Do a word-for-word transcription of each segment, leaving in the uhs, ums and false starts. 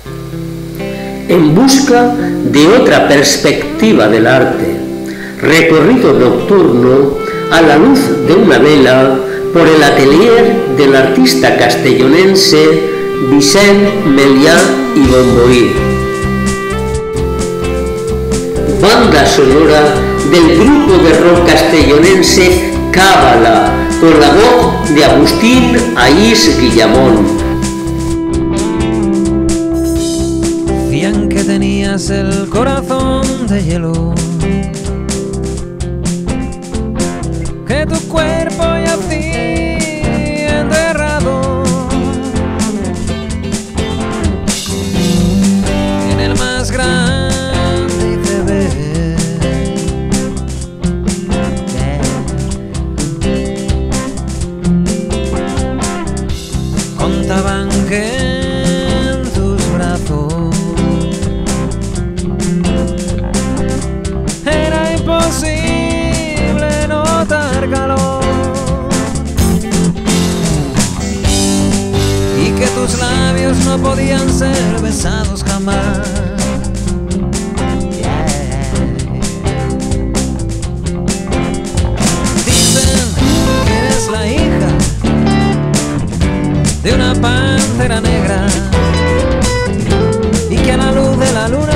En busca de otra perspectiva del arte, recorrido nocturno a la luz de una vela por el atelier del artista castellonense Vicent Melià y Bomboí. Banda sonora del grupo de rock castellonense Cábala, con la voz de Agustín Aís Guillamón. Decían que tenías el corazón de hielo, que tu cuerpo yacía enterrado en el más grande iceberg. Contaban que en tus brazos era imposible notar calor y que tus labios no podían ser besados jamás. Dicen que eres la hija de una pantera negra y que a la luz de la luna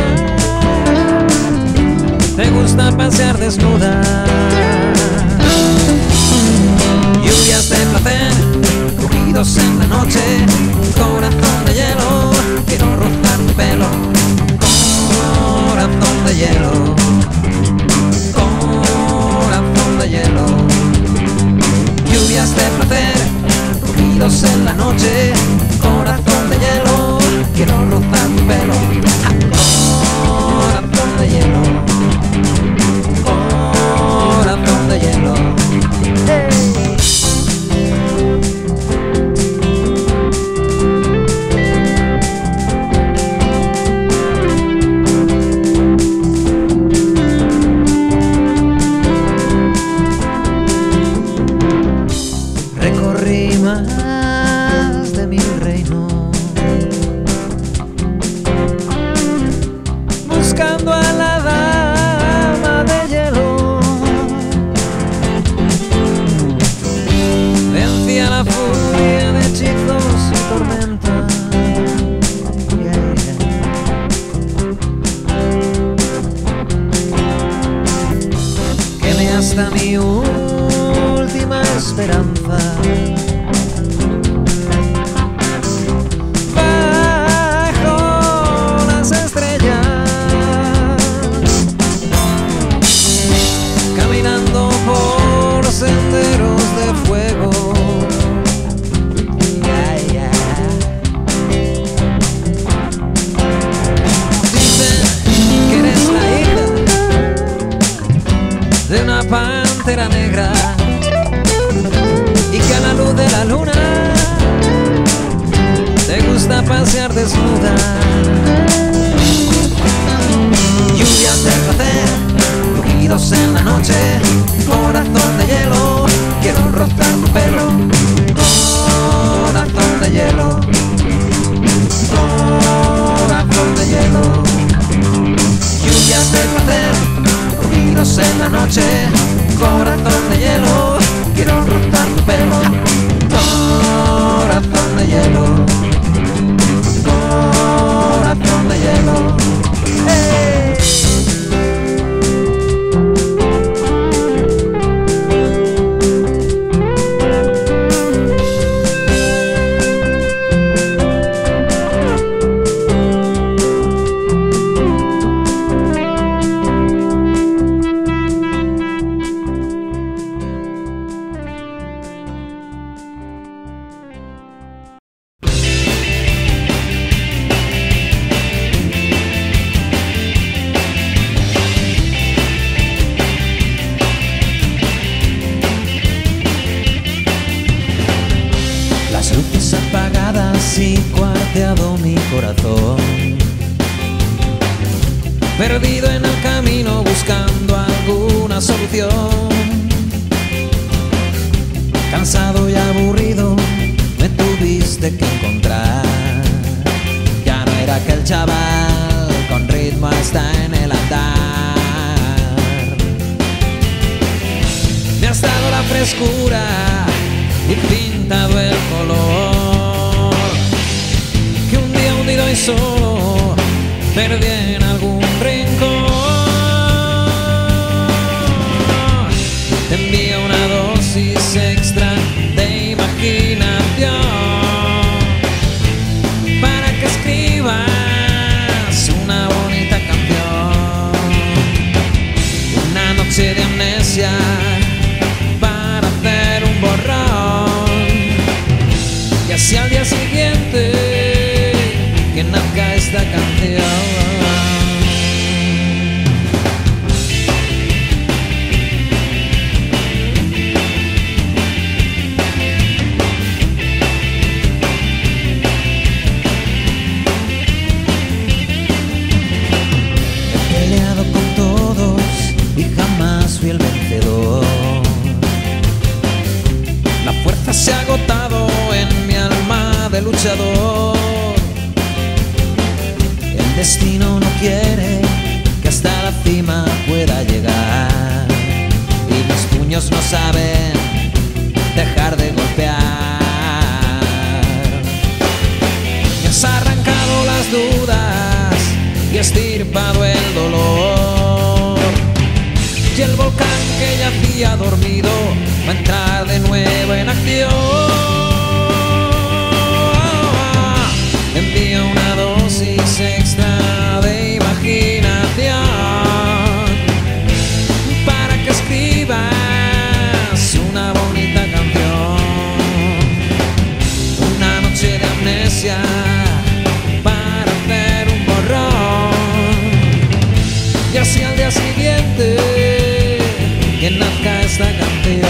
te gusta pasear desnuda. Lluvias de placer, rugidos en la noche, corazón de hielo, quiero rozar tu pelo. Corazón de hielo, corazón de hielo. Lluvias de placer, rugidos en la noche, corazón de hielo, quiero rozar tu pelo. Corazón de hielo, corazón de hielo. Hey. Recorrí más de mil reinos buscando a la dama de hielo. Vencí a la furia de hechizos y tormentas. Yeah, yeah. Quemé hasta mi última esperanza. Bajo las estrellas, caminando por senderos de fuego. Yeah, yeah. Dicen que eres la hija de una pantera negra y que a la luz de la luna te gusta pasear desnuda. Lluvias de placer, rugidos en la noche, corazón de hielo, quiero rozar tu pelo. Corazón de hielo, corazón de hielo. Lluvias de placer, rugidos en la noche, corazón de hielo, quiero rozar tu pelo. Corazón de hielo, corazón de hielo. Hey. Así cuarteado mi corazón, perdido en el camino buscando alguna solución. Cansado y aburrido me tuviste que encontrar. Ya no era aquel chaval con ritmo hasta en el andar. Me has dado la frescura y pintado el color que un día hundido y solo perdí en algún rincón. Te envío una dosis extra de imaginación para que escribas una bonita canción, una noche de amnesia para hacer un borrón, y así al día siguiente que nazca esta canción. Fui el vencedor. La fuerza se ha agotado en mi alma de luchador. El destino no quiere que hasta la cima pueda llegar, y mis puños no saben dejar de golpear. Me has arrancado las dudas y estirpado el dolor, y el volcán que yacía dormido va a entrar de nuevo en acción. Te envío una dosis extra de imaginación para que escribas una bonita canción, una noche de amnesia para hacer un borrón, y así al día siguiente que nazca esta canción.